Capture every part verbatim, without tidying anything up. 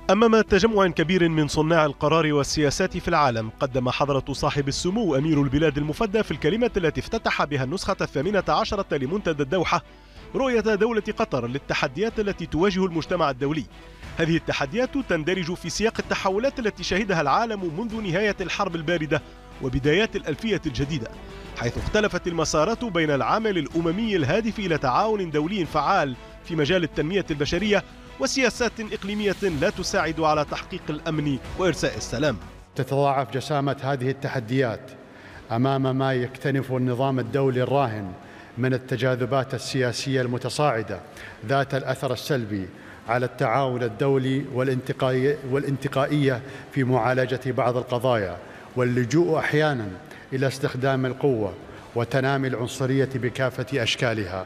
أمام تجمع كبير من صناع القرار والسياسات في العالم، قدم حضرة صاحب السمو أمير البلاد المفدى في الكلمة التي افتتح بها النسخة الثامنة عشرة لمنتدى الدوحة رؤية دولة قطر للتحديات التي تواجه المجتمع الدولي. هذه التحديات تندرج في سياق التحولات التي شهدها العالم منذ نهاية الحرب الباردة وبدايات الألفية الجديدة، حيث اختلفت المسارات بين العمل الأممي الهادف إلى تعاون دولي فعال في مجال التنمية البشرية وسياسات إقليمية لا تساعد على تحقيق الأمن وإرساء السلام. تتضاعف جسامة هذه التحديات أمام ما يكتنف النظام الدولي الراهن من التجاذبات السياسية المتصاعدة ذات الأثر السلبي على التعاون الدولي والانتقائية في معالجة بعض القضايا، واللجوء أحياناً إلى استخدام القوة وتنامي العنصرية بكافة أشكالها.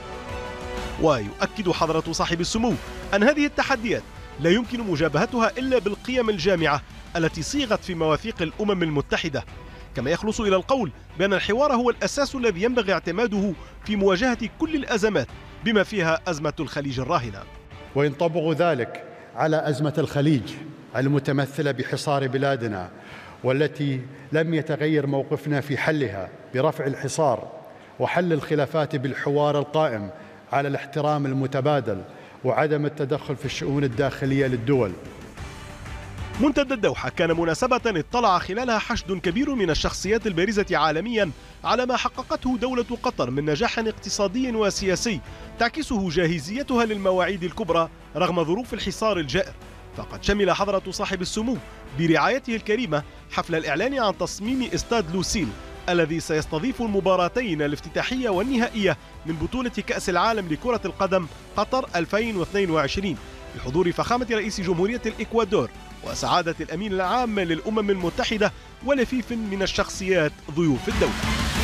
ويؤكد حضرة صاحب السمو أن هذه التحديات لا يمكن مجابهتها إلا بالقيم الجامعة التي صيغت في مواثيق الأمم المتحدة، كما يخلص إلى القول بأن الحوار هو الأساس الذي ينبغي اعتماده في مواجهة كل الأزمات بما فيها أزمة الخليج الراهنة. وينطبق ذلك على أزمة الخليج المتمثلة بحصار بلادنا، والتي لم يتغير موقفنا في حلها برفع الحصار وحل الخلافات بالحوار القائم على الاحترام المتبادل وعدم التدخل في الشؤون الداخلية للدول. منتدى الدوحة كان مناسبة اطلع خلالها حشد كبير من الشخصيات البارزة عالميا على ما حققته دولة قطر من نجاح اقتصادي وسياسي تعكسه جاهزيتها للمواعيد الكبرى رغم ظروف الحصار الجائر. فقد شمل حضرة صاحب السمو برعايته الكريمة حفل الإعلان عن تصميم استاد لوسيل الذي سيستضيف المباراتين الافتتاحية والنهائية من بطولة كأس العالم لكرة القدم قطر ألفين واثنين وعشرين بحضور فخامة رئيس جمهورية الإكوادور وسعادة الأمين العام للأمم المتحدة ولفيف من الشخصيات ضيوف الدولة.